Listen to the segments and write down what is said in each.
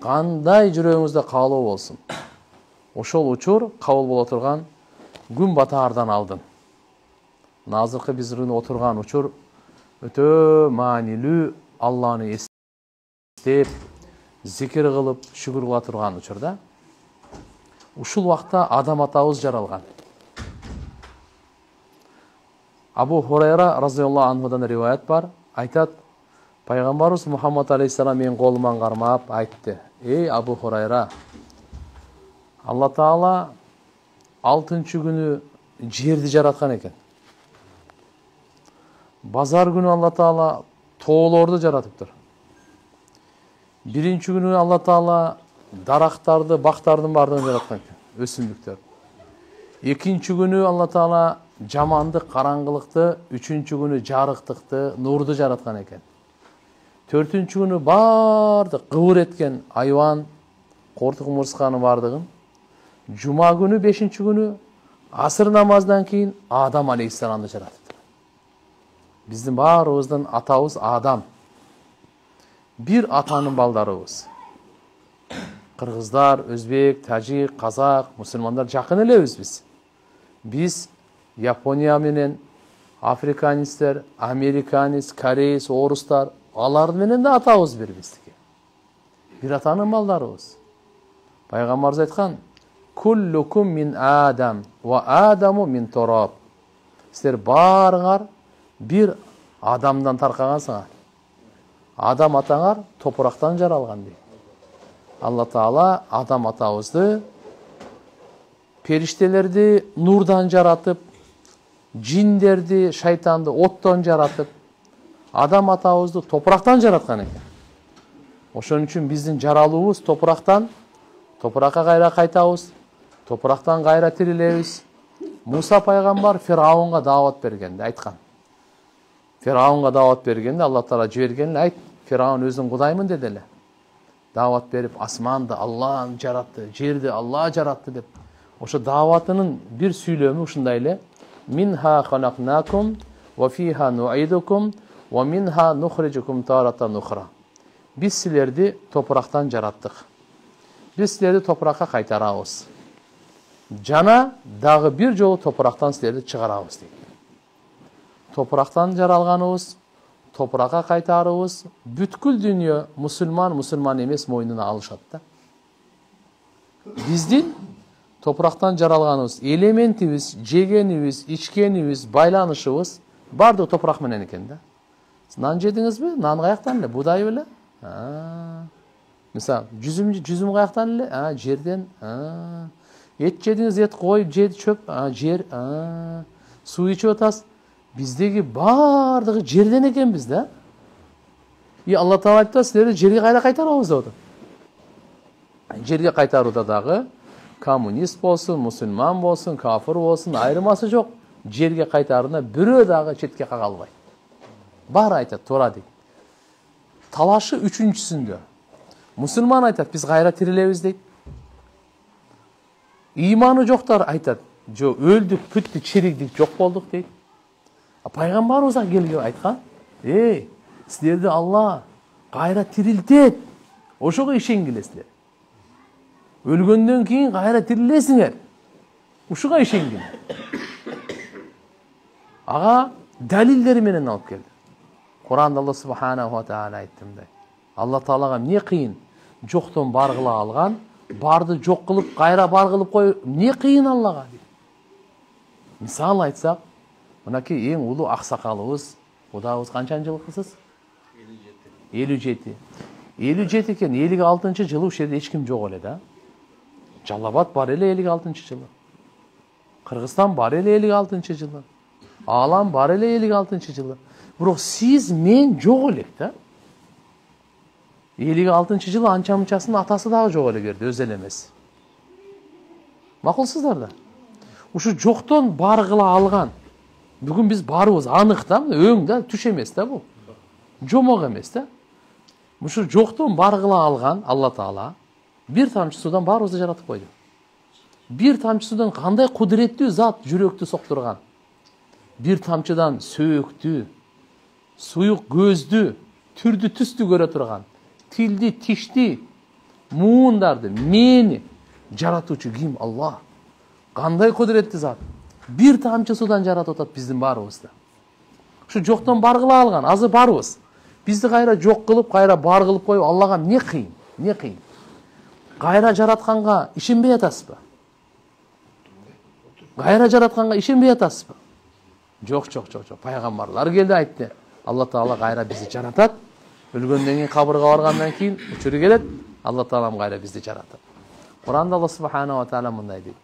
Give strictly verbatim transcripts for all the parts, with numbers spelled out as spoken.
кандай жүрөгүңүздө каалоо болсун. Ошол учур кабыл боло турган күн батаардан алдын. Азыркы биз отурган учур өтө маанилүү, Алланы эстеп, зикир кылып, шүгүр кыла турган учурда. Ушул вакытта Адам атабыз жаралган. Абу Хурайра разияллаху анхудан риваят бар, айтат, пайгамбарыбыз Мухаммад алейхиссалам менин колуман кармап айтты: "Эй Абу Хурайра, Алла Таала алтынчы күнү жерди жараткан экен. Базар күнү Алла Таала тоолорду жаратыптыр. Биринчи күнү Алла Таала дарактарды, бактардын бардыгын жараткан экен, өсүмдүктөр. Экинчи күнү Алла Таала жамандык, караңгылыкты, үчүнчү күнү жарыктыкты, нурду жараткан экен. Төртүнчү күнү бардык кыбыр эткен айван, кортук мурсканын бардыгын. Жума күнү, бешинчи күнү асыр намаздан кийин Адам алейхиссаламды жаратыптыр. Биздин баарыбыздын атабыз Адам. Бир атанын балдарыбыз. Кыргыздар, өзбек, тажик, казак, мусулмандар жакын элебиз биз. Биз Япония менен африканистер, американист, кореец, орустар, алар менен да атабыз бир биздики. Бир атанын балдарыбыз. Пайгамбарыбыз айткан: "Куллукум мин Адам, ва Адаму мин Тураб." Силер баарыңар бир Адамдан таркагансыңар. Адам атаңар топурактан жаралган дейт. Алла Таала Адам атабызды периштелерди нурдан жаратып, жиндерди, шайтанды оттон жаратып, Адам атабызды топурактан жараткан экен. Ошон үчүн биздин жаралуубуз топурактан, топуракка кайра кайтабыз, топурактан кайра тирилебиз. Муса пайгамбар Фираунга даават бергенде айткан. Фираунга даават бергенде Алла Таала жиберген эле айт, Фираун өзүн кудаймын деди эле. Даават берип, асманды Алла жаратты, жерди Алла жаратты деп. Ошо дааватынын бир сүйлөмү ушундай эле: "Минха халакнакум ва фиха нуидукум ва минха нухриджукум таратан ухра." Биз силерди топурактан жараттык. Биз силерди топуракка кайтарабыз. Жана дагы бир жолу топурактан силерди чыгарабыз дейт. Топурактан жаралганыбыз, топуракка кайтарыбыз, бүткүл дүйнө мусулман, мусулман эмес мойнуна алышат да. Биздин топурактан жаралганыбыз, элементибиз, жегенибиз, ичкенибиз, байланышыбыз бардыгы топурак менен экен да. Нан жедиңизби? Нан каяктан эле? Будай беле? А. Мисалы, жүзүм жүзүм каяктан эле? А, жерден. А. Эт жедиңиз, эт кой, жед чөп, а, жер. А. Суу ичип атасыз. Биздеги бардыгы жерден экенбиз да. И Алла Таала айтты, силерди жерге кайра кайтарабыз деп атат. Жерге кайтарууда дагы коммунист болсун, мусулман болсун, кафир болсун, айырмасы жок. Жерге кайтарына бирөө дагы четке кага албайт. Баары айтат, туура дейт. Талашы үчүнчүсүндө. Мусулман айтат, биз кайра тирилебиз дейт. Иманы жоктор айтат, жок, өлдүк, бүттү, чиригдик, жок болдук дейт. Пайгамбарыбыз келип айткан: "Эй, силерди Алла кайра тирилтет. Ошого ишенгилесиздер. Өлгөндөн кийин кайра тирилесиңер. Ушуга ишенгиле." Ага далилдери менен алып келди. Куранда Алла субханаху ва таала айттымдай: Алла Таалага эмне кыйын? Жоктон бар кыла алган, барды жок кылып, кайра бар кылып кой, эмне кыйын Аллага дейт. Мисал айтсак, мынакей эң улуу аксакалыбыз, Кудабыз канчанчы жылкысыз? элүү жети. элүү жети экен, элүү алтынчы жылы ушул жерде эч ким жок эле да. Жалал-Абад бар эле элүү алтынчы жылы. Кыргызстан бар эле элүү алтынчы жылы. Алам бар эле элүү алтынчы жылы. Бирок сиз, мен жок элек да. элүү алтынчы жылы анча-мынчасынын атасы дагы жок эле берди, өзү эле эмес. Макулсуздар да. Ушу жоктон бар кыла алган. Бүгүн биз барыбыз анык да, өң да, түш эмес да бул. Жомок эмес да. Ушу жоктон бар кыла алган Алла Таала бир тамчы судан баарыбызды жаратып койду. Бир тамчы судан кандай кудуреттүү зат жүрөктү соктурган. Бир тамчыдан сөөктү, суюк көздү, түрдү түстү көрө турган, тилди, тишти, муундарды, мени жаратуучу ким? Аллах. Кандай кудуреттүү зат. Бир тамчы судан жаратып атат биздин баарыбызды. Ушу жоктон бар кыла алган, азыр барбыз. Бизди кайра жок кылып, кайра бар кылып коюп, Аллага эмне кыйын? Эмне кыйын? Кайра жаратканга ишенбей атасызбы? Кайра жаратканга ишенбей атасызбы? Жок, жок, жок, жок. Пайгамбарлар келди айтты. Алла Таала кайра бизди жаратат. Өлгөндөн кийин кабырга баргандан кийин учуру келет. Алла Таалам кайра бизди жаратат. Куранда Алла субханаху ва таала мындай дейт.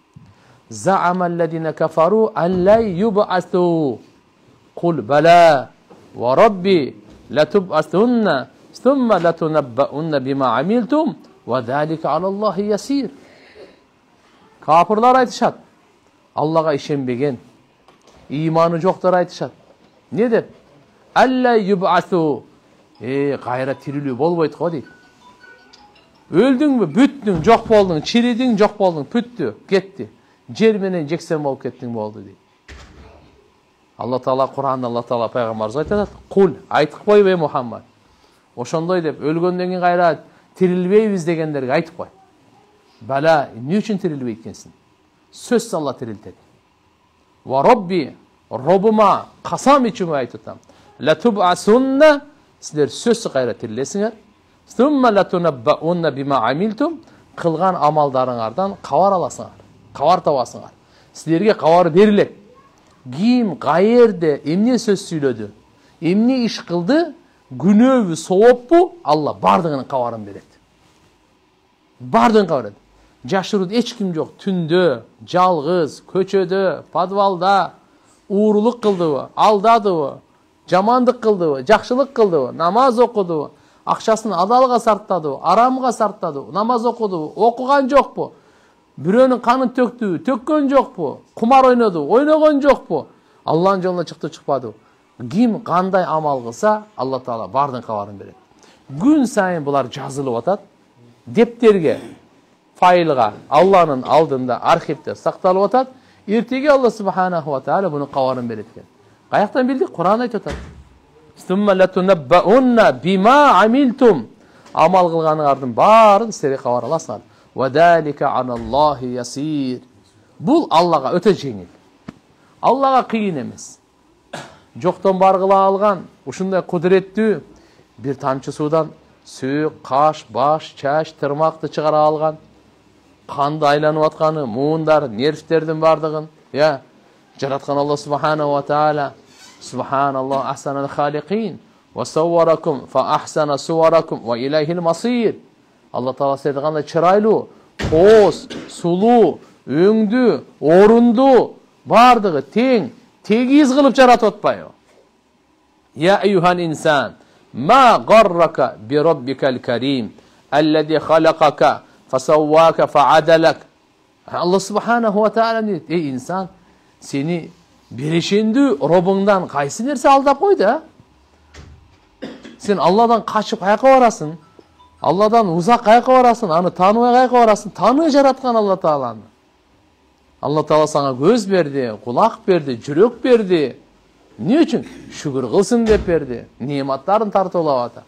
زعم الذين كفروا أن لا يبعثوا قل بلى وربي لتبعثن ثم لتنبؤن بما عملتم وذلك على الله يسير. Kafirler aytышат. Allah'a işenbegen, imanı joktor aytышат. Ne dep? Alla yub'athu. E, kayra tirilүү bolboyt go deyt. Öldüңbü, büttüң, jok boldуң, çiridiň, jok boldуң, püttü, ketdi. Jer menen jeksen bolup kettiň boldu deyt. Allah Taala Kur'anda Allah Taala peygamberimiz aytат. Kul, aytıp koy ey Muhammed. Oşondoy dep ölgöndөн kийин kayra tirilbeybiz degenlerge aytıp koy. Bala, ne üçün tirilbeyt ekensin? Söz Allah tiriltedi. Wa Rabbi, Rabbuma kasam için aytıtam. La tub'asunna, sizler sözsü kayra tirilesiňer. Thumma la tunabba'unna bima amiltum, kılgan amallarыңардан kavar alasыңар. Kavar tabasыңар. Sizlerge kavar berilet. Kim, kayerde, emne söz söyledi, emne iş kıldı, günövü, soğup bu, Allah bardığının kavarını beret. Bardığın kavarını. Jaşırıd hiç kim yok. Tündö, jalgız, köçödö, padvalda, uğurluk kıldı, aldadı, jamandık kıldı, jakşılık kıldı, namaz okudu, akşasını adalga sartladı, aramga sartladı, namaz okudu, okugan jok bu. Bürönün kanın töktü, tökkön jok bu. Kumar oynadı, oynagan jok bu. Allah'ın yoluna çıktı çıkmadı. Kim kanday amal kılsa Allah Taala bardın kavarın beret. Gün sayın bular жазылып atat. Depterge, failga Allah'ın aldığında arşivde saktalıp atat. Ertege Allah subhanahu wa taala bunu kavarın beretken. Kayaktan bildik? Kur'an aytып atat. Summa latunabba'unna bima amiltum. Amal kılganыңардын bарын sizlere kavar alasыңар. Ve zalika anallahi yasir. Bul Allah'a öte jеңил. Allah'a kıyın emes. Jokton bargıla algan, uşunday kudrettүү bir tamчы sudan suyuk, kaş, baş, çaş, tırmaktı çıkara algan, kandı aylanıp atkanı, muundar, nervlerden bardığın, ya, jaratkan Allah subhanahu wa ta'ala, subhanallah ahsanal khaliqin, ve savvarakum fa ahsana suvarakum ve ileyhil masir. Allah Taala sizlerdi kандай çıraylı, koz, sulu, öңdü, orundu, bardığı teң, tegiz kılıp jaratып atpay o. Ya eyyuhal insan, ma garraka bi rabbikal karim, ellezî halakaka, fasavvaka faadalak. Allah subhanahu wa ta'ala deydi, ey insan, seni bereşendü Robundan kaysı nerse aldap koy da. Sen Allah'dan kaçıp kayaka varasın. Allah'dan uzak kayaka varasın. Anı tanımaya kayaka varasın. Tanı jaratkan Allah Taala'nı. Allah Taala sana göz verdi, kulak verdi, jürek verdi. Ne üçün? Şükür kılsın dep berdi. Nimetlerin tartılap ata.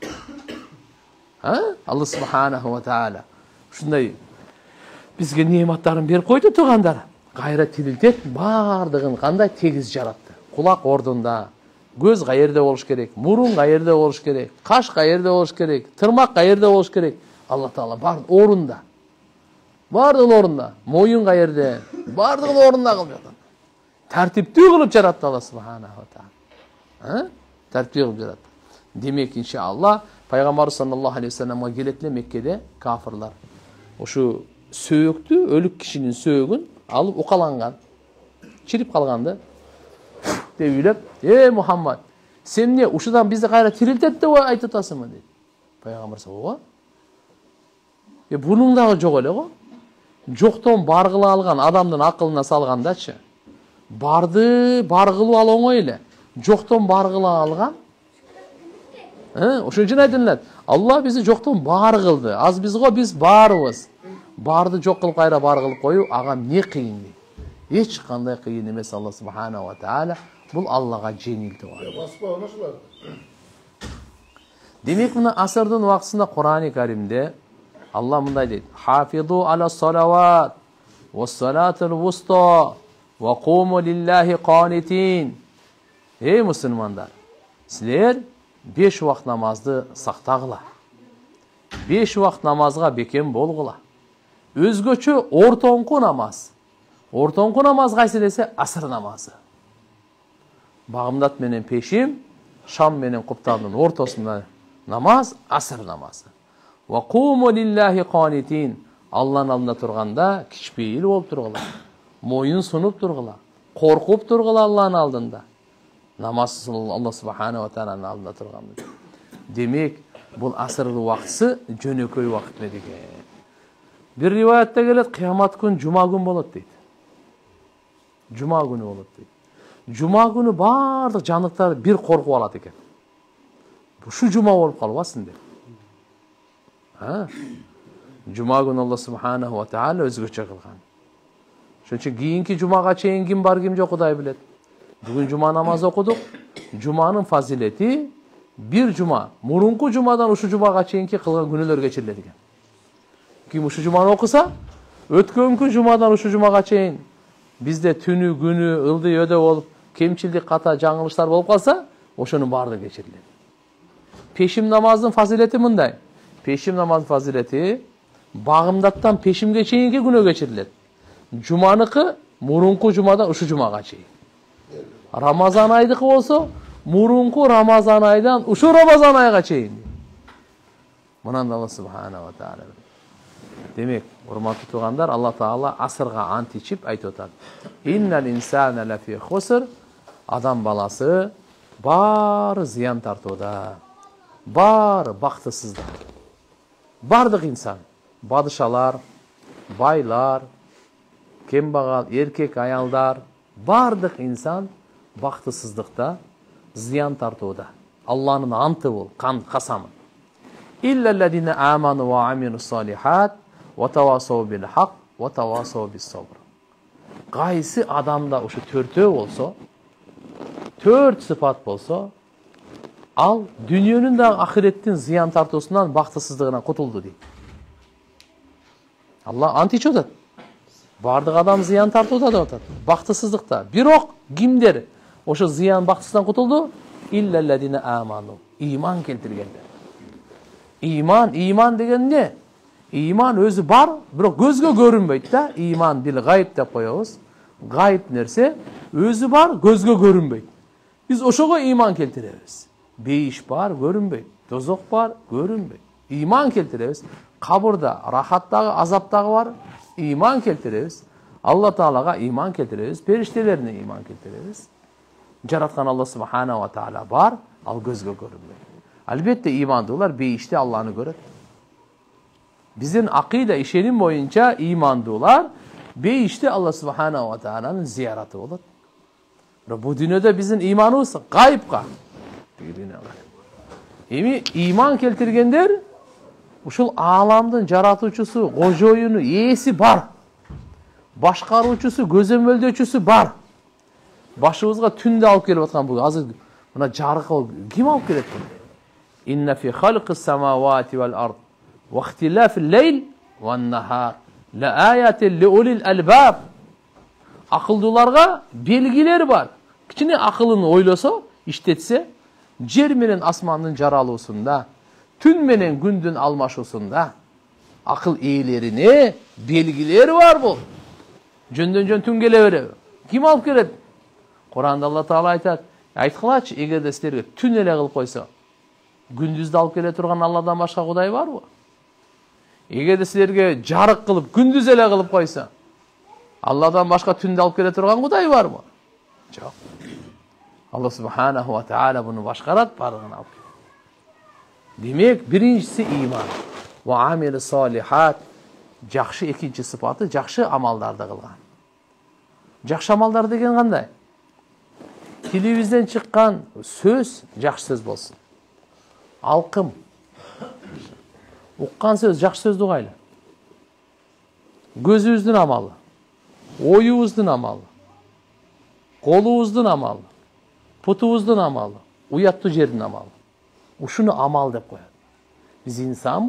Ha? Allah subhanahu wa ta'ala. Şunday bizge nimetlerin berip koydu tugandar. Kayra tiriltet bardığın kanday tegiz jaratты. Kulak ordunda, göz kayerde oluş gerek, murun kayerde oluş gerek, kaş kayerde oluş gerek, tırmak kayerde oluş gerek. Allah Taala bar orunda. Bardığın orunda. Moyun kayerde, bardığın orunda kılıyor. Tertipli kılıp jarattı Allah subhanahu wa ta'ala. Tertipli kılıp jarattı. Demek inşallah Peygamber sallallahu aleyhi ve sellem'e geletli Mekke'de kafirler. O şu söğüktü, ölük kişinin söğügün alıp ukalangan, çirip kalgandı. Deylep, ey Muhammed, sen ne uşudan bizi kayra tiriltet de o aytıtasın mı dedi. Peygamber sallallahu aleyhi ve sellem. E bunun da jok ele go. Jokton bargıla algan adamdın akılına salgandaçı. Bardı, bargılı al oңой эле. Jokton bargıla algan. Ошон үчүн айтылат. Allah bizi jokton bar kıldı. Az biz go biz barыбыз. Bardı jok kılıp kayra bar kılıp koyu, agam ne kıyın deydi. Hiç kanday kıyın emes Allah subhanahu wa ta'ala. Bul Allah'a jеңилди var. Demek buna asırdın vaktinde Kur'an-ı Kerim'de Allah mындай дейт: "Хафизу аля салават ва салатул вуста ва куму лиллахи канитин." Ey musulmanдар, силер беш вакыт намазды сактагыла. беш вакыт намазга бекем болгула. Өзгөчө ортоңку намаз. Ортоңку намаз кайсы десе, асыр намазы. Багымдат менен пешим, шам менен куптандын ортосунда намаз, асыр намазы. Ва куму лиллахи канитин. Алланын алдында турганда кичпейил болуп тургула. Моюн сунуп тургула. Коркуп тургула Алланын алдында. Намаз Алла субхана ва тааlanın алдында турганда. Демек, бул асырдын убактысы жөнөкөй убакыт эмес экен. Бир риваятта келет, кыямат күн жума күн болот дейт. Жума күнү болот дейт. Жума күнү бардык жаныктар бир коркуп алат экен. Ушу жума болуп калбасын деп. Ha? Жума күнү Алла субхана ва таала өзгөчө кылган. Ошон үчүн кийинки жумага чейин ким бар, ким жок Кудай билет. Бүгүн жума намаз окудук. Жуманын фазилети бир жума, мурунку жумадан ушу жумага чейинки кылган күнөлөр кечирилет экен. Ким ушу жуманы окуса, өткөнкү жумадан ушу жумага чейин бизде түнү, күнү, ылды өдө болуп, кемчилдик ката жаңылыштар болуп калса, ошонун баардыгы кечирилет. Пешим намазынын фазилети мындай. Пешим намазынын фазилети багымдаттан пешимге чейинки күнөө кечирилет. Жуманыкы мурунку жумадан ушу жумага чейин. Рамазан айдыкы болсо, мурунку Рамазан айдан ушу Рамазан айга чейин. Мындан Алла субхана ва таала. Демек, урматтуу туугандар, Алла таала асырга ант ичип айтып атат. Иннал инсана лафи хуср. Адам баласы баары зыян тартууда. Баары бактысыздар. Бардык инсан, бадышалар, байлар, кембагал, эркек, аялдар, бардык инсан бактысыздыкта, зыян тартууда. Алланын анты бул, кан касамы. Иллаллазина аману ва амилус салихат ва тавасау бил хак ва тавасау бис сабр. Кайсы адамда ушу төртөө болсо, төрт сыпат болсо, ал дүниөнүн да ахиреттин зыян тартуусунан, бактысыздыгынан кутулду дейт. Алла ант ичип атат. Бардык адам зыян тартууда деп атат. Бактысыздыкта. Бирок кимдер ошо зыян бактысыздан кутулду? Иллаллазина аману. Иман келтиргендер. Иман, иман деген не? Иман өзү бар, бирок көзгө көрүнбөйт да. Иман бил гайып деп коебуз. Гайып нерсе өзү бар, көзгө көрүнбөйт. Биз ошого иман келтиребиз. Бейиш бар, көрүнбөйт. Дозок бар, көрүнбөйт. Иман келтиребиз. Кабырда, рахаттагы, азаптагы бар, иман келтиребиз. Алла таалага иман келтиребиз. Периштелерине иман келтиребиз. Жараткан Алла субхана ва таала бар, ал көзгө көрүнбөйт. Албетте имандуулар бейиште Алланы көрөт. Биздин акыйда ишеним боюнча имандуулар бейиште Алла субхана ва тааланын зияраты болот. Бу дүйнөдө биздин иманыбыз гайыпка. Эми иман келтиргендер ушул ааламдын жаратуучусу, кожоюну, ээси бар. Башкаруучусу, көзөмөлдөөчүсү бар. Башыбызга түндө алып келип аткан бул азыр мына жарык ким алып келет? Инна фи халқис самавати вал ард ва ихтилафил лейл ван нахар ла аятин ли улил албаб. Акылдууларга белгилер бар. Кичине акылын ойлосо, иштетсе, жер менен асмандын жаралуусунда, түн менен күндүн алмашуусунда акыл ээлерине белгилери бар бул. Жөндөн жөн түн келе береби? Ким алып келет? Куранда Алла таала айтат, айткылачы, эгерде силерге түн эле кылып койсо, күндүздү алып келе турган Алладан башка Кудай барбы? Эгерде силерге жарык кылып, күндүз эле кылып койсо, Алладан башка түндү алып келе турган Кудай барбы? Жок. Алла субханаху ва таала буну башкарат, бардыгын алып келет. Демек, биринчиси иман. Ва амили салихат. Жакшы, экинчи сыпаты жакшы амалдарды кылган. Жакшы амалдар деген кандай? Тилибизден чыккан сөз жакшы сөз болсун. Алкым. Уккан сөз жакшы сөздү угайлы. Көзүбүздүн амалы, оюбуздун амалы, колубуздун амалы, путубуздун амалы, уяттуу жердин амалы. Ушуну амал деп коет. Биз инсанбыз,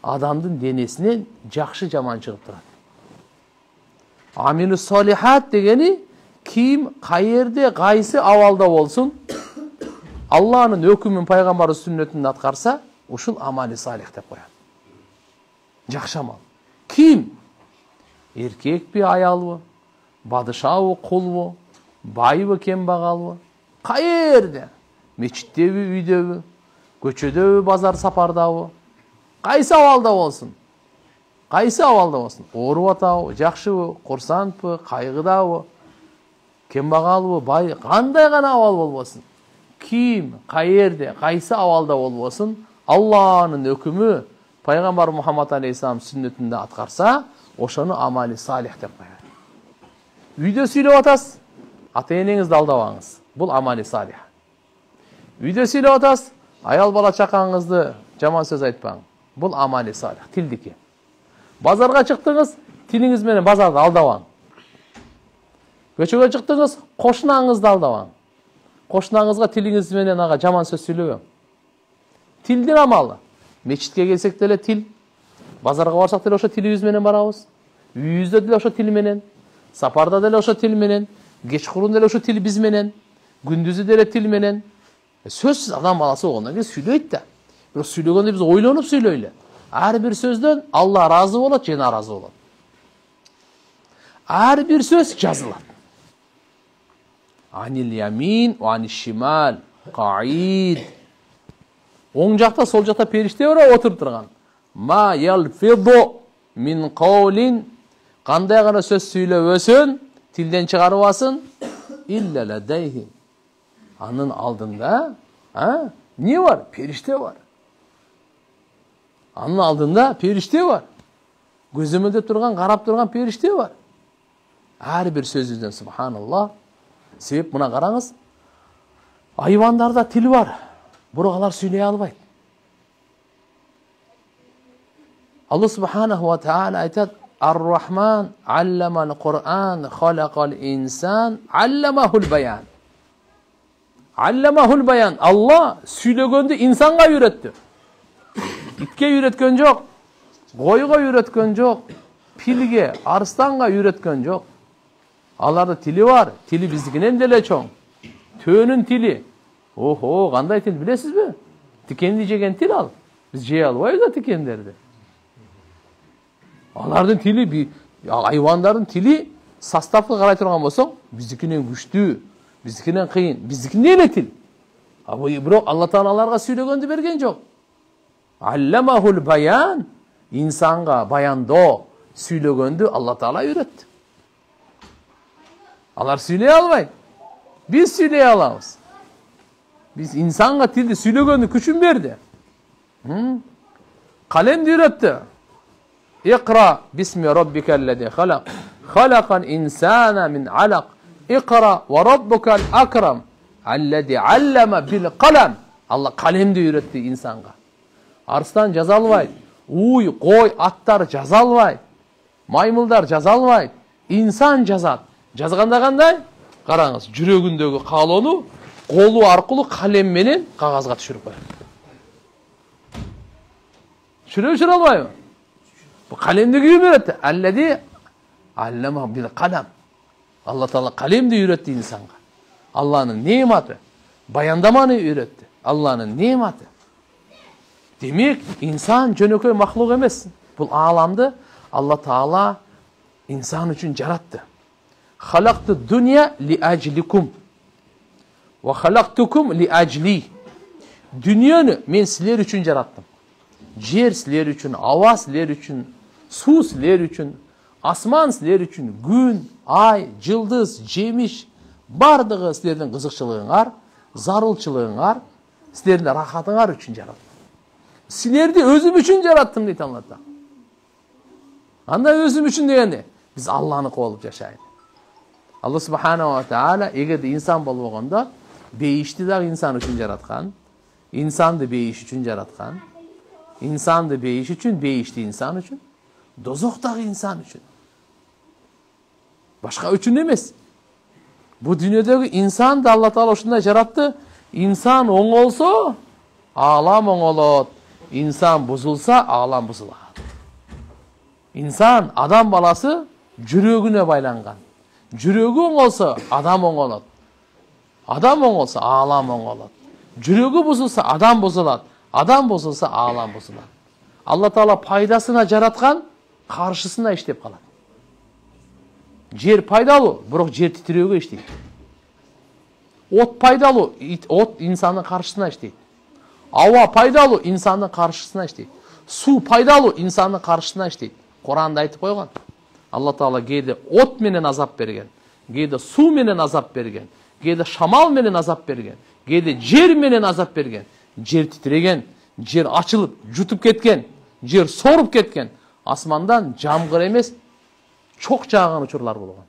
адамдын денесинен жакшы жаман чыгып турат. Амилус солихат дегени ким каерде кайсы абалда болсун Алланын өкүмүн пайгамбардын сүннөтүн аткарса, ушул амали салих деп коет. Жакшы амал. Ким? Эркекпи, аялбы? Бадышабы, кулбу? Байбы, кембагалбы? Каерде? Мечиттеби, үйдөбү? Көчөдөбү, базар сапардабы? Кайсы абалда болсун? Кайсы абалда болсун? Ооруп атабы, жакшыбы, курсантпы, кайгыдабы? Кембагалбы, бай, кандай гана абал болбосун? Ким, каерде, кайсы абалда болбосун, Алланын өкүмү пайгамбар Мухаммад алейхиссалам сүннөтүндө аткарса, ошону амали салих деп коет. Үйдө сүйлөп атасыз, ата-энеңизди алдабаңыз. Бул амали салих. Үйдө сүйлөп атасыз, аял бала чакаңызды жаман сөз айтпаңыз. Бул амали салих, тилдики. Базарга чыктыңыз, тилиңиз менен базарды алдабаң. Көчөгө чыктыңыз, кошунаңызды алдабаң. Кошунаңызга тилиңиз менен ага жаман сөз сүйлөбөң. Тилдин амалы. Мечитке келсек деле тил, базарга барсак деле ошо тилибиз менен барабыз. Үйүбүздө деле ошо тил менен, сапарда деле ошо тил менен, кечкурун деле ошо тил биз менен, күндүзү деле тил менен. Сөзсүз адам баласы болгондон кийин сүйлөйт да. Бирок сүйлөгөндө биз ойлонуп сүйлөйлү. Ар бир сөздөн Алла ыраазы болот, же наразы болот. Ар бир сөз жазылат. Анил ямин ва аниш шимал qaid. Оң жакта, сол жакта периште бар отуруп турган. Ма ялфиду мин qawlin, кандай гана сөз сүйлөбөсүн, тилден чыгарбасын, илля ладайхи. Анын алдында, а? Не бар? Периште бар. Анын алдында периште бар. Көзөмөлдө турган, карап турган периште бар. Ар бир сөзүнөн субханаллах. Себеп мына караңыз. Айвандарда тил бар. Бирок алар сүйлөй албайт. Аллах субханаху ва таала айтат: Ар-Рахман алламал Кур'ан, халакал инсан, алламахул баян. Алламахул баян. Алла сүйлөгөндү инсанга үйрөттү. Итке үйрөткөн жок, койго үйрөткөн жок, пилге, арстанга үйрөткөн жок. Аларда тили бар, тили биздикинен деле чоң. Төөнүн тили. Охо, кандай тил билесизби? Тикенди жеген тил ал. Биз жей албайбыз да тикендерди. Алардын тили, айвандардын тили составты карай турган болсоң, биздикинен күчтүү, биздикинен кыйын, биздикинен эле тил. А бирок Алла таалаларга сүйлөгөндү берген жок. Алламахул баян, инсанга баяндоо, сүйлөгөндү Алла таала үйрөттү. Алар сүйлөй албайт. Биз сүйлөй алабыз. Биз инсанга тилди сүйлөгөндү күчүн берди. Калемди үйрөттү. Иqra бисми rabbikalladi халак. Халакал инсана мин алак. Иqra ва раббукал акрам. Аллади аллама бил қалам. Алла калемди үйрөттү инсанга. Арстан жаза албайт. Уй, кой, аттар жаза албайт. Маймылдар жаза албайт. Инсан жазат. Жазганда кандай? Караңыз, жүрөгүндөгү каалоону колу аркылуу калем менен кагазга түшүрүп коет. Түшүрө түшүрө албайбы? Бу калемди ким үйрөттү? Аллади аллама бил қалам. Алла таала калемди үйрөттү инсанга. Алланын нематы, баяндаманы үйрөттү. Алланын нематы. Демек, инсан жөнөкөй махлук эмес. Бул ааламды Алла таала инсан үчүн жаратты. Халакту дуnya ли ажликум. Ва халактукум ли ажли. Дүниені мен силер үчүн жараттым. Жер силер үчүн, аба силер үчүн, суу силер үчүн, асман силер үчүн, күн, ай, жылдыз, жемиш, бардыгы силердин кызыкчылыгыңар, зарылчылыгыңар, силердин рахатыңар үчүн жараттым. Силерди өзүм үчүн жараттым дейт Алла Таала. Андай өзүм үчүн дегенде биз Алланыкы болуп жашайлы. Алла субханаху ва таала эгерде инсан болбогондо бейишти дагы инсан үчүн жараткан, инсанды бейиш үчүн жараткан, инсанды бейиш үчүн, бейишти инсан үчүн, дозок дагы инсан үчүн. Башка үчүн эмес. Бу дүйнөдөгү инсанды Алла таала ушундай жаратты. Инсан оңолсо, аалам оңолот. İnsan bozulsa ağlam bozulur. İnsan, adam balası жүрөгүнө байланган. Жүрөгү оңолсо, адам оңолот. Адам оңолсо, алам оңолот. Жүрөгү бузулса, адам бузулат. Адам бузулса, алам бузулат. Алла Таала пайдасына жараткан, каршысына иштеп калат. Жер пайдалуу, бирок жер титирөөгө иштейт. От пайдалуу, от инсандын каршысына иштейт. Ауа пайдалуу, инсандын каршысына иштейт. Суу пайдалуу, инсандын каршысына иштейт. Куранда айтып койгон. Алла Таала кээде от менен азап берген, кээде суу менен азап берген, кээде шамал менен азап берген, кээде жер менен азап берген. Жер титиреген, жер ачылып, жутуп кеткен, жер соруп кеткен. Асмандан жамгыр эмес, чок жааган учурлар болгон.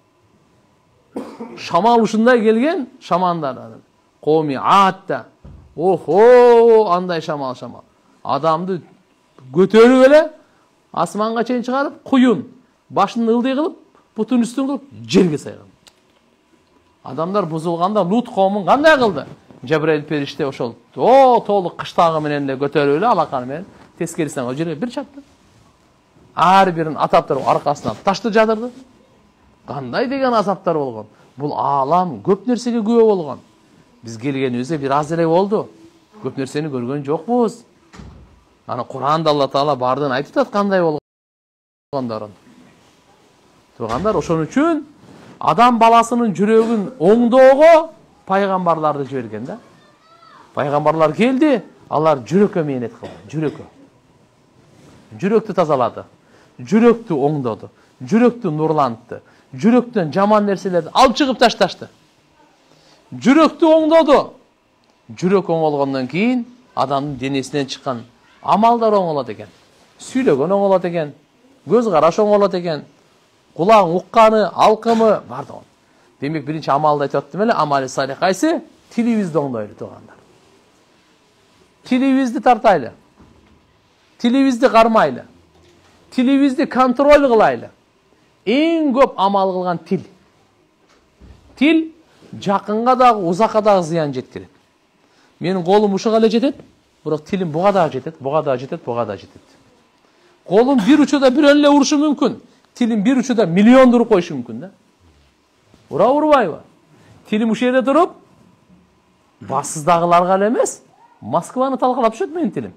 Шамал ушундай келген, шамандар. Коми Аатта. Охо, андай шамал шамал. Адамды көтөрүп эле асманга чейин чыгарып, куюн, башын ылдый кылып, бутун үстүн кылып, жерге сайган. Адамдар бузулганда Лут коомун кандай кылды? Жабраил периште ошол о толук кыштагы менен эле көтөрүп эле алаканы менен тескерисинен о жерге бир чапты. Ар бирин атаптар аркасынан ташты жадырды. Кандай деген азаптар болгон. Бул аалам көп нерсеге күбө болгон. Биз келгенибизге бир аз эле болду. Көп нерсени көргөн жокпуз. Аны Куранда Алла Таала бардын айтып атат кандай болгондорун. Тургандар, ошон үчүн адам баласынын жүрөгүн оңдоого пайгамбарларды жиберген да. Пайгамбарлар келди, алар жүрөккө мээнет кылды, жүрөккө. Жүрөктү тазалады, жүрөктү оңдоду, жүрөктү нурлантты, жүрөктөн жаман нерселерди алып чыгып ташташты. Жүрөктү оңдоду. Жүрөк оңолгондон кийин адамдын денесинен чыккан амалдар оңолот экен. Сүйлөгөн оңолот экен, көз караш оңолот экен, кулагың укканы, алкымы бар да. Демек биринчи амалды айтып аттым эле, амали салих кайсы? Тилибизди оңдойлу туугандар. Тилибизди тартайлы. Тилибизди кармайлы. Тилибизди контроль кылайлы. Эң көп амал кылган тил. Тил жакынга дагы, узакка дагы зыян жеткирет. Менин колум ушуга эле жетет, бирок тилим буга дагы жетет, буга дагы жетет, буга дагы жетет. Колум бир учуда бирөө эле урушу мүмкүн. Тилим бир учуда миллион уруп коюшу мүмкүн да. Ура урбайбы? Тилим ушул жерде туруп, бассыздагыларга эле эмес, Москваны талкалап жүрөт менин тилим.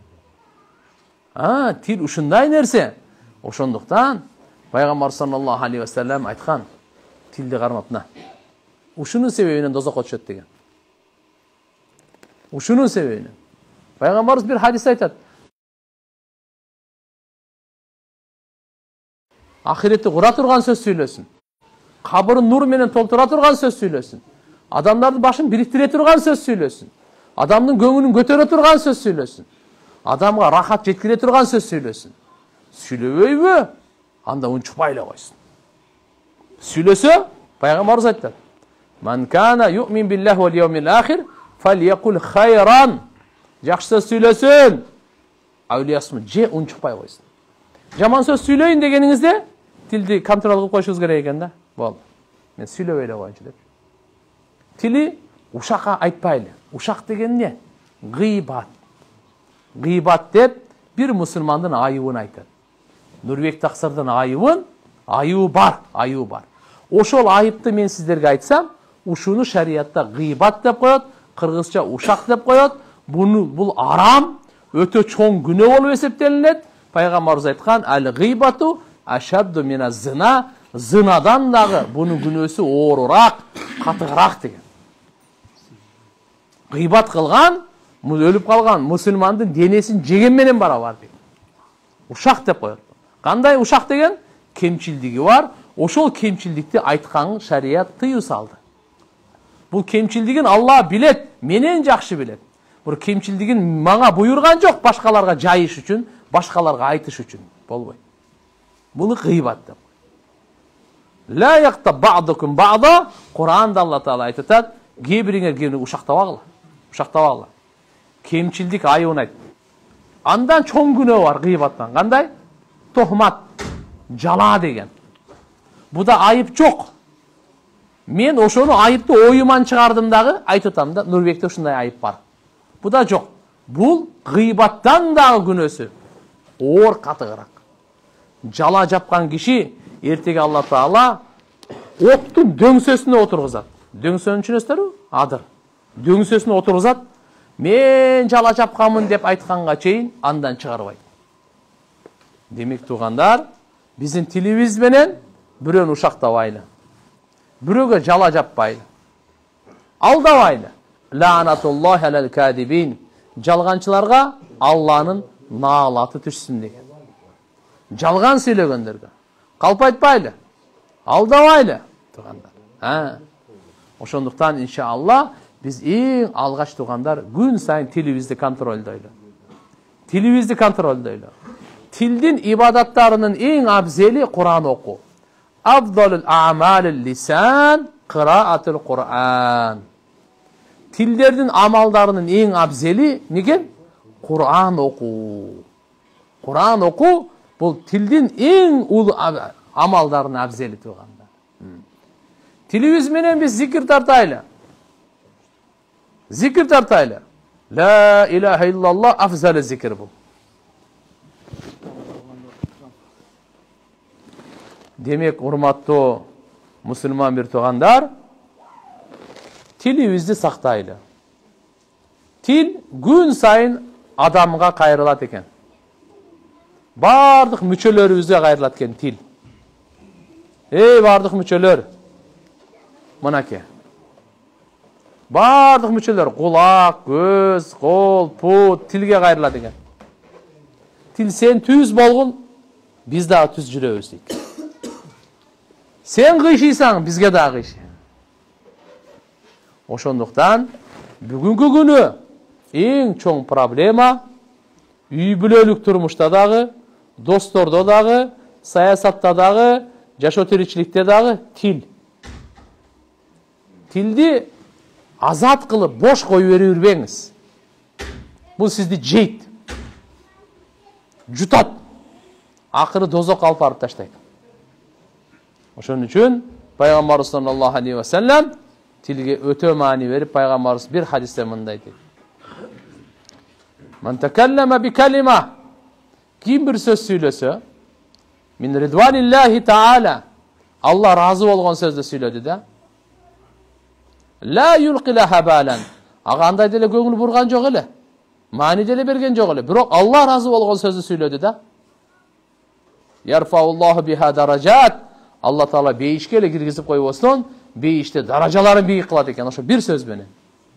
А, тил ушундай нерсе. Ошондуктан Пайгамбар саллаллаху алейхи ва саллям айткан, тилди кармапна. Ушунун себебинен дозокко түшөт деген. Ушунун себебинен. Пайгамбарыбыз бир хадис айтат. Ахиретти кура турган сөз сүйлөсүн. Кабырын нур менен толтура турган сөз сүйлөсүн. Адамдардын башын бириктире турган сөз сүйлөсүн. Адамдын көңүлүн көтөрө турган сөз сүйлөсүн. Адамга рахат жеткире турган сөз сүйлөсүн. Сүйлөбөйбү? Анда унчукпай эле койсун. Сүйлөсө, Пайгамбарыбыз айтты. Ман кана ю'мин биллахи вал яумил ахир фальякул хайран. Жакшы сөз сүйлөсүн. Аулиясмы же унчукпай койсун. Жаман сөз сүйлөйүн дегениңизде тилди контроль кылып коюшуңуз керек экен да. Болду. Мен сүйлөбөй эле коеюнчу деп. Тили ушакка айтпайлы. Ушак деген не? Гыйбат. Гыйбат деп бир мусулмандын айыбын айтат. Нурбек Таксырдын айыбын, айыбы бар, айыбы бар. Ошол айыпты мен сиздерге айтсам, ушуну шариятта гыйбат деп коет, кыргызча ушак деп коет. Буну бул арам, өтө чоң күнөө болуп эсептелинет. Пайгамбарыбыз айткан, ал-гыйбату ашадду мина зина, зынадан дагы бунун күнөөсү оорураак, катыгыраак деген. Гыйбат кылган, өлүп калган мусулмандын денесин жеген менен барабар деген. Ушак деп коет. Кандай ушак деген? Кемчилдиги бар. Ошол кемчилдикти айткан шарият тыюу салды. Бул кемчилдигин Алла билет, менен жакшы билет. Бул кемчилдигин мага буйрган жок, башкаларга жайыш үчүн, башкаларга айтыш үчүн. Болбойт. Буну гыйбат деп. Ла яктаб ба'дукум ба'да, Куранда Алла Таала айтат, кээ бириңер кээ ушактабагыла. Ушактабагыла. Кемчилдик айыбын айт. Андан чоң күнөө бар гыйбаттан. Кандай? Тохмат, жала деген. Буда айып жок. Мен ошону айыпты оюман чыгардым дагы, айтып атам да, Нурбекте ушундай айып бар. Буда жок. Бул гыйбаттан дагы күнөөсү оор катыгыраак. жала жапкан киши эртеге Алла Таала оттун дөңсөсүнө отургузат. Дөңсөнү түшүнөсүздарбы? Адыр. Дөңсөсүнө отургузат. Мен жала жапканмын деп айтканга чейин андан чыгарбайт. Демек туугандар, биздин тилибиз менен бирөөнү ушактабайлы. Бирөөгө жала жаппайлы. Алдабайлы. Лаанатуллахи алал кадибин. Жалганчыларга Алланын наалаты түшсүн деген. Жалган сүйлөгөндөргө калп айтпайлы. Алдабайлы, туугандар. Ha. Ошондуктан иншалла биз эң алгач туугандар күн сайын тилибизди контролдойлу. Тилибизди контролдойлу. Тилдин ибадаттарынын эң абзели Кур'ан окуу. Афдалул а'малил лисан кыраатул Кур'ан. Тилдердин амалдарынын эң абзели неге? Кур'ан окуу. Кур'ан окуу бул тилдин эң улуу амалдарынын абзели туугандар. Тилибиз менен биз зикир тартайлы. Зикир тартайлы. Ла илаха иллаллах афзалы зикир бул. Демек, урматтуу мусулман бир туугандар, тилибизди сактайлы. Тил күн сайын адамга кайрылат экен. Бардык мүчөлөрүбүзгө кайрылат экен тил. Эй, бардык мүчөлөр. Мынаке. Бардык мүчөлөр, кулак, көз, кол, пут, тилге кайрылат экен. Тил сен түз болгун, биз дагы түз жүрөбүз дейт. Сен кыйшыйсаң, бизге дагы кыйшы. Ошондуктан бүгүнкү күнү эң чоң проблема үй бүлөлүк турмушта дагы, достордо дагы, саясатта дагы, жашоо тиричиликте дагы тил. Тилди азат кылып, бош коюп бербеңиз. Бул сизди жейт. Жутат. Акыры дозокко алып барып таштайт. Ошон үчүн пайгамбарыбыз саллаллаху алейхи ва саллям тилге өтө маани берип, пайгамбарыбыз бир хадисте мындай дейт. Ман такаллама би калима, ким бир сөз сүйлөсө, мин ридваниллахи таала, Алла разы болгон сөздү сүйлөдү да. Ла юлқила хабалан, ага андай деле көңүл бурган жок эле. Маани деле берген жок эле, бирок Алла разы болгон сөздү сүйлөдү да. Ярфауллаху биха даражат, Алла Таала бейишке эле киргизип койбостон, бейиште даражаларын бийик кылат экен, ошо бир сөз менен.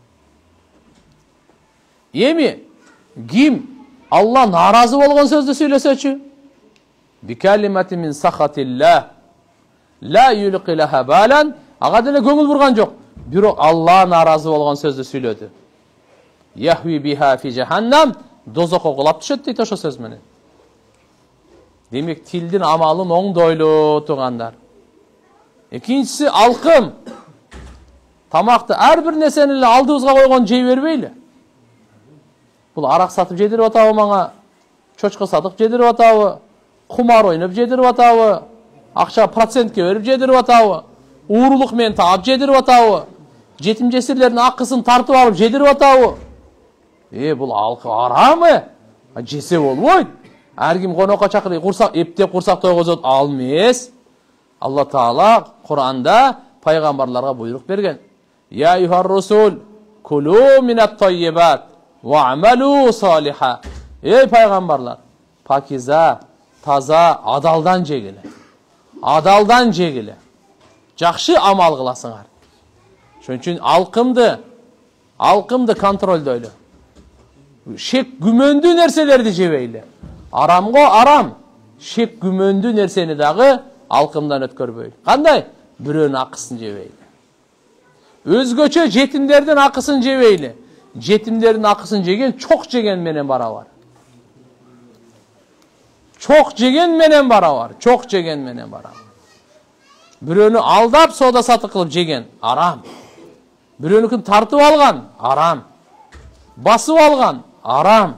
Эми ким Алла наразы болгон сөздү сүйлөсөчү? Би калимати мин сахатилла, ла юлқила хабалан, ага деле көңүл бурган жок. Бирок Алла наразы болгон сөздү сүйлөдү. Яхви биха фи жаханнам, дозокко кулап түшөт дейт ошо сөз менен. Демек, тилдин амалын оңдойлу туугандар. Экинчиси алкым. Тамакты ар бир нерсени эле алдыбызга койгон жей бербейли. Бул арак сатып жедирип атабы мага, чочко сатып жедирип атабы, кумар ойноп жедирип атабы, акча процентке берип жедирип атабы, уурулук менен таап жедирип атабы, жетим жесирлердин акысын тартып алып жедирип атабы. Э, бул алкы арамы? Жесе болбойт. Ар ким конокко чакырып, курсак эптеп курсак тойгозот, ал эмес. Алла Таала Кур'анда пайгамбарларга буйрук берген. Я юхар русул, кулу минат таййибат ва амалу салиха. Эй пайгамбарлар, пакиза, таза, адалдан жегиле. Адалдан жегиле. Жакшы амал кыласыңар. Ошон үчүн алкымды, алкымды контролдойлу. Шек күмөндүү нерселерди жебейли. Арамго арам, шек күмөндүү нерсени дагы алкымдан өткөрбөйлү. Кандай? Бирөөнүн акысын жебейли. Өзгөчө жетимдердин акысын жебейли. Жетимдердин акысын жеген чок жеген менен барабар. Чок жеген менен барабар. Чок жеген менен барабар. Бирөөнү алдап соода сатык кылып жеген арам. Бирөөнүкүн тартып алган арам. Басып алган арам.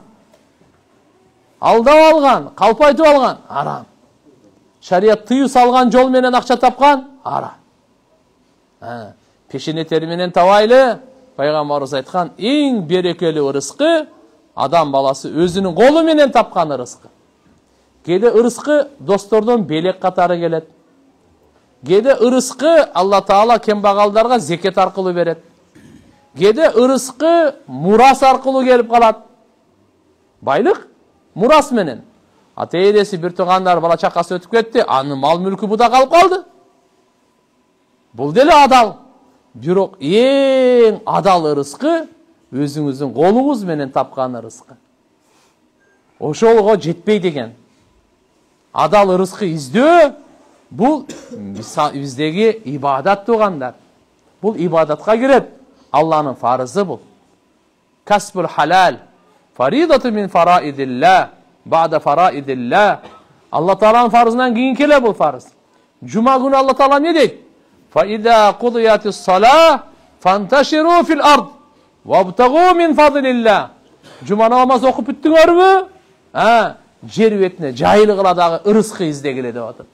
Алдап алган, калп айтып алган арам. Шарият тыюу салган жол менен акча тапкан арам. Ha, пешене тери менен табайлы. Пайгамбарыбыз айткан, эң берекелүү ырыскы адам баласы өзүнүн колу менен тапкан ырыскы. Кээде ырыскы достордон белек катары келет. Кээде ырыскы Алла Таала кембагалдарга зекет аркылуу берет. Кээде ырыскы мурас аркылуу келип калат. Байлык мурас менен. Ата энеси бир туугандар бала чакасы өтүп кетти, анын мал мүлкү буда калып калды. Бул деле адал. Бирок эң адал ырыскы өзүңүздүн колуңуз менен тапкан ырыскы. Ошолго жетпей деген. Адал ырыскы издөө бул биздеги ибадат туугандар. Бул ибадатка кирет. Алланын фарызы бул. Касбул халал. Фаридату мин фараидилла. Бада фараидилла. Алла Тааланын фарызынан кийин келе бул фарыз. Жума күнү Алла Таала эмне дейт? Фа иза кудиятис сала фанташиру фил ард вабтагу мин фадлилла. Жума намаз окуп бүттүңөрбү? А, жер бетине жайылгыла дагы ырыскы издегиле деп атат.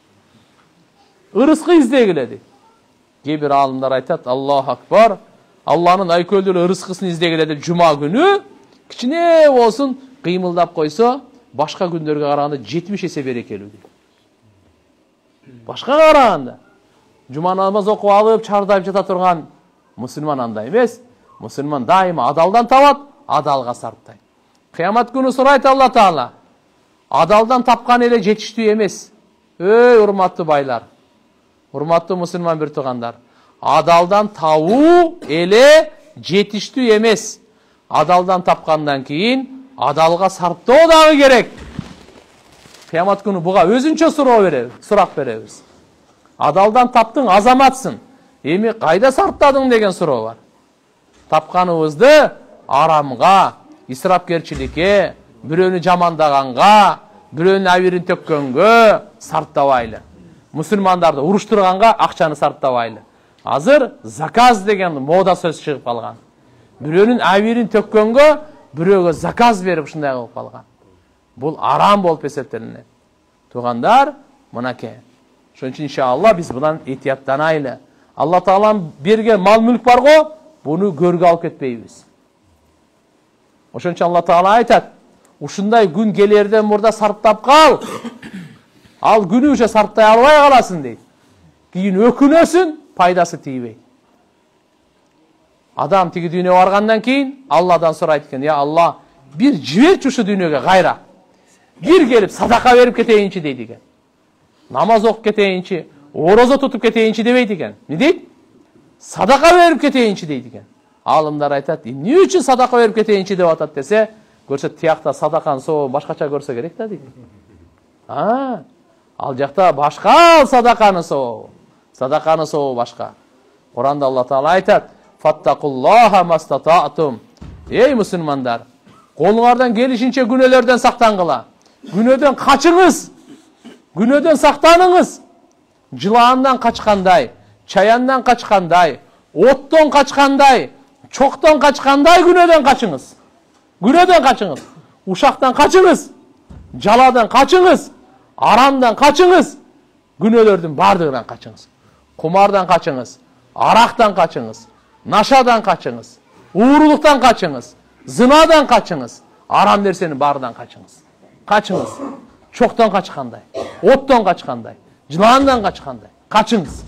Ырыскы издегиле дейт. Кээ бир аалымдар айтат, Аллаху акбар, Алланын айкөлдүү ырыскысын издегиле деп жума күнү кичине болсун кыймылдап койсо, башка күндөргө караганда жетимиш эсе берекелүү дейт. Башкага караганда жума намаз окуп алып чардайып жата турган мусулман андай эмес. Мусулман дайыма адалдан табат, адалга сарптайт. Кыямат күнү сурайт Алла Таала. Адалдан тапкан эле жетиштүү эмес. Эй, урматтуу байлар, урматтуу мусулман бир туугандар, адалдан табуу эле жетиштүү эмес. Адалдан тапкандан кийин адалга сарптоо дагы керек. Кыямат күнү буга өзүнчө суроо беребиз, сурак беребиз. Адалдан таптың, азаматсың. Эми кайда сарптадың деген суроо бар. Тапканыбызды арамга, исрапкерчиликке, бирөөнү жамандаганга, бирөөнүн абирин төккөнгө сарптабайлы. Мусулмандарды уруштурганга акчаны сарптабайлы. Азыр заказ деген мода сөз чыгып калган. Бирөөнүн абирин төккөнгө, бирөөгө заказ берип ушундай кылып калган. Бул арам болуп эсептелинет. Туугандар, мынакей. Ошон үчүн иншалла биз будан этияттанайлы. Алла Тааланын берген мал мүлк барго, буну көргө алып кетпейбиз. Ошон үчүн Алла Таала айтат, ушундай күн келерден мурда сарптап кал. Ал күнү уже сарптай албай каласың дейт. Кийин өкүнөсүн, пайдасы тийбейт. Адам тиги дүйнөгө баргандан кийин Алладан сурайт экен, я Алла, бир жиберчи ушу дүйнөгө кайра. Бир келип садака берип кетейинчи дейт экен. Намаз окуп кетейинчи, орозо тутуп кетейинчи дебейт экен. Не дейт? Садака берип кетейинчи дейт экен. Алымдар айтат, эмне үчүн садака берип кетейинчи деп атат десе, көрсө тиякта садаканын сообун башкача көрсө керек да дейт. А, ал жакта башка садаканын сообу. Садаканын сообу башка. Куранда Алла Таала айтат, фаттакуллаха мастатаатум. Эй мусулмандар, колуңардан келишинче күнөөлөрдөн сактангыла. Күнөөдөн качыңыз. Күнөөдөн сактаныңыз. Жылаандан качкандай, чаяндан качкандай, оттон качкандай, чоктон качкандай күнөөдөн качыңыз. Күнөөдөн качыңыз. Ушактан качыңыз. Жаладан качыңыз. Арамдан качыңыз. Күнөөлөрдүн бардыгынан качыңыз. Кумардан качыңыз. Арактан качыңыз. Нашадан качыңыз. Уурулуктан качыңыз. Зынадан качыңыз. Арам нерсенин баарынан качыңыз. Качыңыз. Чоктон качкандай, оттон качкандай, жылаандан качкандай. Качыңыз.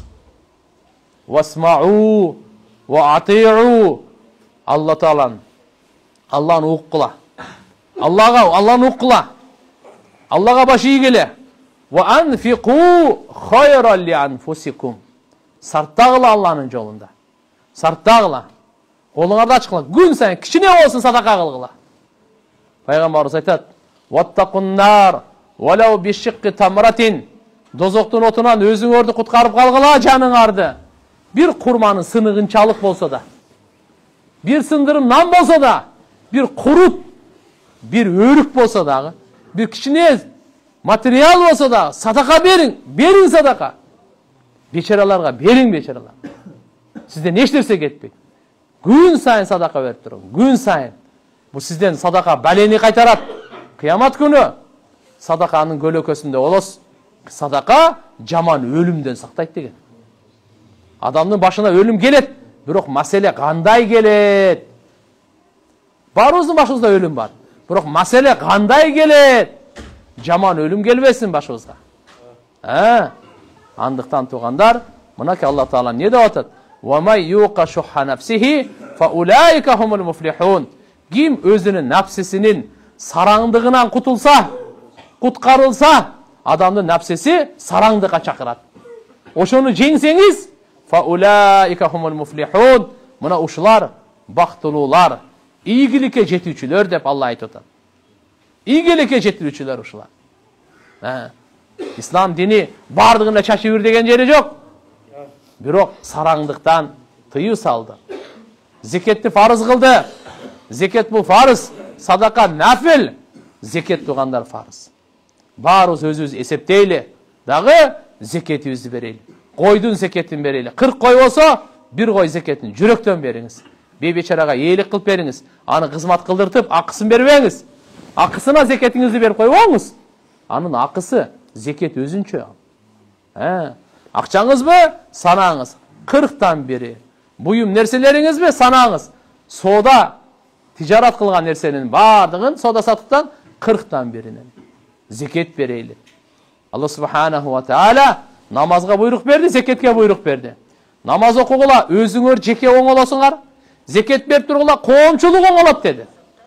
Васмау ва атиу. Алла Таалан. Алланы уккула. Аллага, Алланы уккула. Аллага баш ийгиле. Ва анфиqu хайран ли анфусикум. Сарптагыла Алланын жолунда. Сарптагыла. Колуңарды ачкыла. Күн сайын кичине болсун садака кылгыла. Пайгамбарыбыз айтат: "Ваттакуннар валау бишикки тамратин." Дозоктун отунан өзүңөрдү куткарып калгыла жаныңарды. Бир курманын сыныгын чалык болсо да, бир сындырым нан болсо да, бир курут, бир өрүк болсо дагы, бир кичине материал болсо да, садака бериң, бериң садака. Бечараларга бериң, бечаралар. Сизден эч нерсе кетпейт. Күн сайын садака берип туруң, күн сайын. Бу сизден садака балени кайтарат. Кыямат күнү садаканын көлөкөсүндө болосуз. Садака жаман өлүмдөн сактайт деген. Адамдын башына өлүм келет, бирок маселе кандай келет? Баарыбыздын башыбызда өлүм бар. Бирок маселе кандай келет? Жаман өлüm келбесин башыбызга. Ha? Andıktan tuğandar, mınaki Allah Teala ne de atat? وَمَنْ يُوقَ شُحَّ نَفْسِهِ فَاُولَٰئِكَ هُمُ الْمُفْلِحُونَ. Kim özünün nefsisinin sarandığından kutulsa, kutkarılsa, adamın nefsisi sarandığa çakırat. Oşonu jengseniz, فَاُولَٰئِكَ هُمُ الْمُفْلِحُونَ. Mına uşular, baktılılar, iyilikке жетүүчүлөр деп Allah aytып атат. İyilikке жетүүчүлөр uşular. Ha. İslam dini bardığına çaşıvır degen jeri yok. Bирок sarangdıktan tıyı saldı. Zeketni farız kıldı. Zeket bu farız. Sadaka nafil. Zeket tuğandar farız. Barız özüz esepteyli. Dağı zeketimizi bereyli. Koydun zeketini bereyli. kırk koy olsa bir koy zeketini jüröktön beriniz. Bir beçaraga iyilik kılıp beriniz. Anı kızmat kıldırtıp akısını beribeniz. Akısına zeketinizi berip koyuңuz. Anın akısı zeket özünçö. He. Akçаңыз mı? Sanağınız. kırktan biri. Buyum nerseleriңiz mi? Sanağınız. Soda, ticaret kılgan nersenin bardığın soda satıktan kırktan birinin. Zeket bereyli. Allah subhanahu wa ta'ala namazga buyruk berdi, zeketke buyruk berdi. Namaz okugula özüңөр jeke oңолосуңар, zeket berip turgula коомчулук oңолот dedi.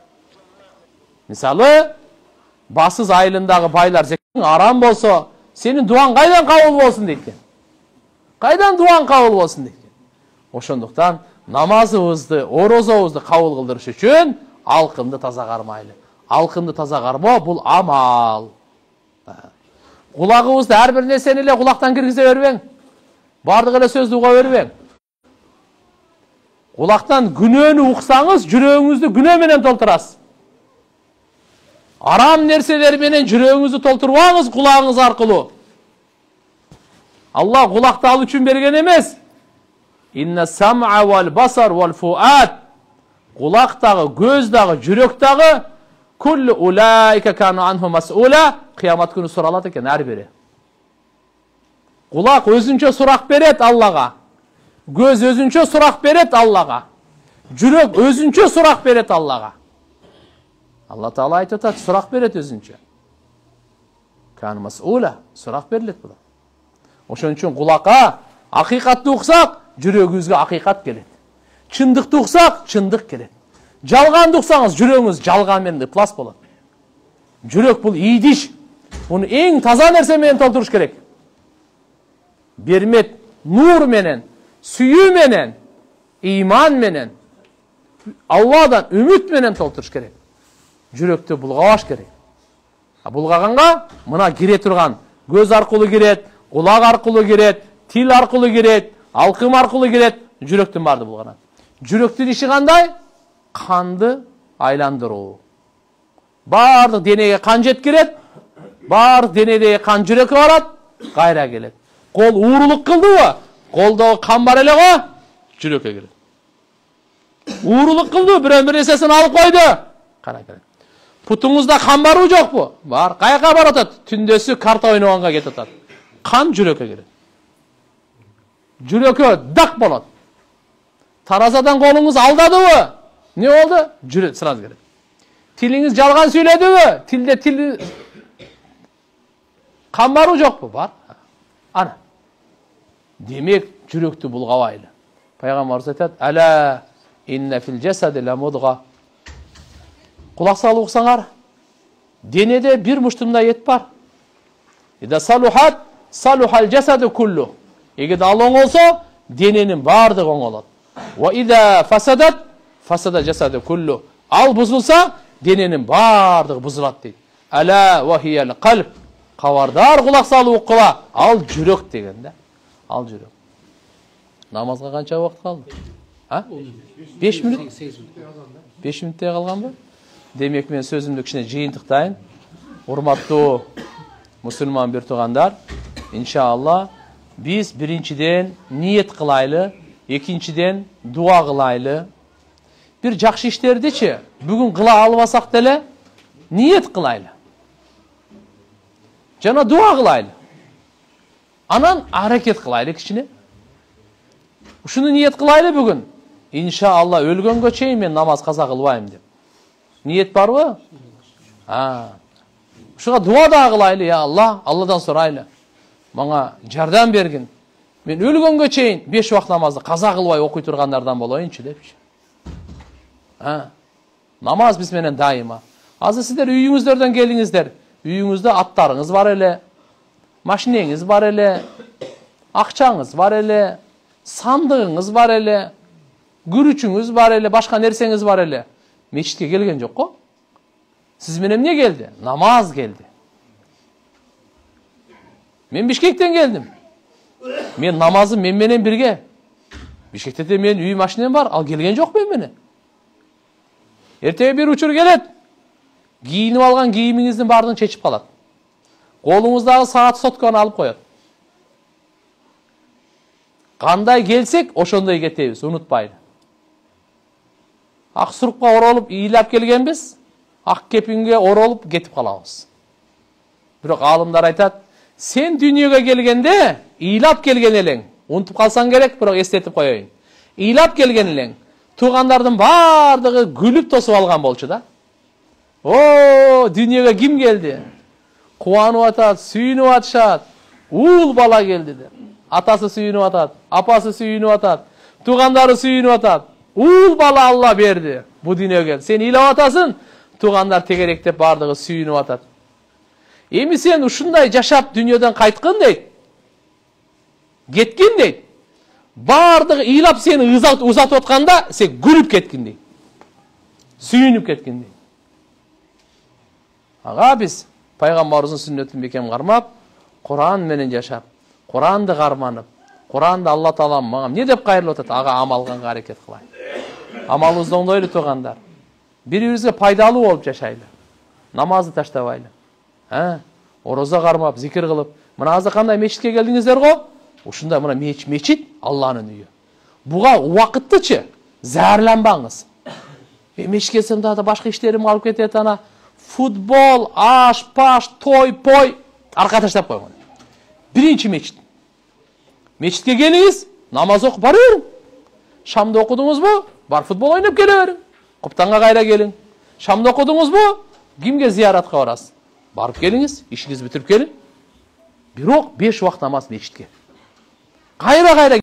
Misalı, basız ayılındağı baylar zeketin aram bolsa, senin duan kaydan kabul bolsun deyken. Kaydan duan kabul bolsun deyken. Oşonduktan namazыбызды, орозобузду kabul kıldırış üçün alkımdı taza karmaylı. Alkımdı taza karma bul amal. Kulağınızda her bir neseni ile kulaktan kirgize vermeyin. Bardık ile söz duğa vermeyin. Kulaktan günöönü uqsanız, jüröğünüzді günö menen tolturasız. Aram nerseler menen jüröğünüzді tolturbaňız kulağınız arkылуу. Allah kulakta al üçün bergen emes. İnne sam'a vel basar vel fuat. Kulaktağı, gözdağı, jüröktağı kullu ulaika kanu anhu mas'ula. Kıyamet günü soralat eken her biri. Kulak özünçe sorak beret Allah'a. Göz özünçe sorak beret Allah'a. Jürök özünçe sorak beret Allah'a. Allah Teala aytata sorak beret özünçe. Kanu mas'ula. Sorak berilet bular. Oşon üçün kulaka hakikatты uksak, jürögüzge hakikat gelet. Çındıkты uksak, çındık gelet. Жалганды uksanız, jürögüz жалган менен iplas bolat. Jürök bul iyidiş. Bunu en taza nerse menen tolturuş gerek. Bermet, nur menen, süyü menen, iman menen, Allah'dan ümit menen tolturuş gerek. Jüröktü bulgabaş gerek. Bulgaganga mına gire turgan göz arkılı giret, kulak arkılı giret, til arkılı giret, alkım arkılı giret, jüröktün bardı bulgana. Jüröktün işi kanday? Kandı aylandırуу. Bardık deneye kan жеткирет, bardık denede kan jürökü barat, gayra gelet. Kol uğurluk kıldı mı? Kolda kan bar ele go, jürökü giret. Uğurluk kıldı, biren bir esesini alıp koydu. Kana gelet. Putuңuzda kan barı жоқ bu? Бар. Kayaka bar atat? Tündösü karta oynoganga ket atat. Kan jürökü giret. Jürökü dak bolat. Tarazadan koluңuz aldadı mı? Ne oldu? Jürök sıraz giret. Tiliniz жалган söyledi mi? Tilde til kan barı жоқ bu? Бар. Ana. Demek jüröktü bulgabaylı. Peygamberimiz aytat: "Ala inne fil cesedi la mudga." Kulak salı uqsaňar, denede bir muştumda et bar. Ida saluhat saluhal cesedu kullu. Eger alon olsa denenin bardygy oňolat. Wa ida fasadat fasada cesedu kullu. Al buzulsa denenin bardygy buzulat deydi. Ala wa hiyal qalb. Kavardar kulak salı uqla. Al jürök degende. Al jürök. Namazga kança wagt kaldı? Ha? beş minut. beş minutta kalgan mı? Demek men sözümdü kişine jıyıntıktayın. Urmattуу musulman bir tuğandar. İnşallah biz birinciden niyet kılaylı, ikinciden dua kılaylı. Bir jakşı işlerdiçi bugün kıla albasak dele niyet kılaylı. Jana dua kılaylı. Anan hareket kılaylı kişine. Şunu niyet kılaylı bugün. İnşallah ölgөнгө чейин men namaz kaza kılbayım dep. Niyet bar mı? Ha. Ушуга дуа да кылайлы, я Алла, Алладан сурайлы. Мага жардам бергин. Мен өлгөнгө чейин беш убакыт намазды каза кылбай окуй тургандардан болоюнчу депчи. Ha. Namaz biz menen daima. Azı sizler үйүңүздөрдөн келиңиздер. Үйүңүздө аттарыңыз бар эле, машинеңиз бар эле, акчаңыз бар эле, сандыгыңыз бар эле, күрүчүңүз бар эле, башка нерсеңиз бар эле. Мечитке келген жок го. Siz менен эмне келди? Намаз келди. Мен Бишкектен келдим. Мен намазым мен менен бирге. Бишкекте де менин үй машинем бар, ал келген жок мен менен. Эртеге бир учур келет. Кийинип алган кийимиңиздин баардыгын чечип калат. Колуңуздагы саат сотканы алып коет. Кандай келсек, ошондой кетебиз, унутпайлы. Ак сурукка оролуп ыйлап келгенбиз, ак кепинге оролуп кетип калабыз. Бирок аалымдар айтат, сен дүйнөгө келгенде ыйлап келген элең. Унутуп калсаң керек, бирок эстетип коеюн. Ыйлап келген элең. Тугандардын баардыгы күлүп тосуп алган болчу да. О, дүйнөгө ким келди? Кубанып атат, сүйүнүп атышат. Уул бала келди деп. Атасы сүйүнүп атат, апасы сүйүнүп атат, тугандары сүйүнүп атат. Уул бала Алла берди. Бу дүйнөгө. Сен ыйлап атасың, тугандар тегеректеп баардыгы сүйүнүп атат. Эми сен ушундай жашап дүйнөдөн кайткын дейт. Кеткин дейт. Баардыгы ыйлап сени узатып атканда сен күлүп кеткин дейт. Сүйүнүп кеткин дейт. Ага биз пайгамбарыбыздын сүннөтүн бекем кармап, Куран менен жашап, Куранды карманып, Куранды Алла Таала мага эмне деп кайрылып атат? Ага амалганга аракет кылайын. Амалыбызды оңдойлу тугандар. Бири-бирибизге пайдалуу болуп жашайлы. Намазды таштабайлы. Ha? Ороза кармап, зикир кылып, мына азыр кандай мечитке келдиңиздер го? Ушундай мына мечит Алланын үйү. Буга убакыттычы зарланбаңыз. Мечитке келсем да башка иштерим калып кетет, ана футбол, аш, паш, той, пой, арка таштап койгон. Биринчи мечит. Мечитке келиңиз, намаз окуп бара бериң. Шамды окудуңузбу? Бар футбол ойноп келе бериң. Куптанга кайра келиң. Шамды окудуңузбу? Кимге зияратка барасыз? Барып келиңиз, ишиңизди бүтүрүп келиң. Бирок беш убакыт намаз мечитке. Кайра кайра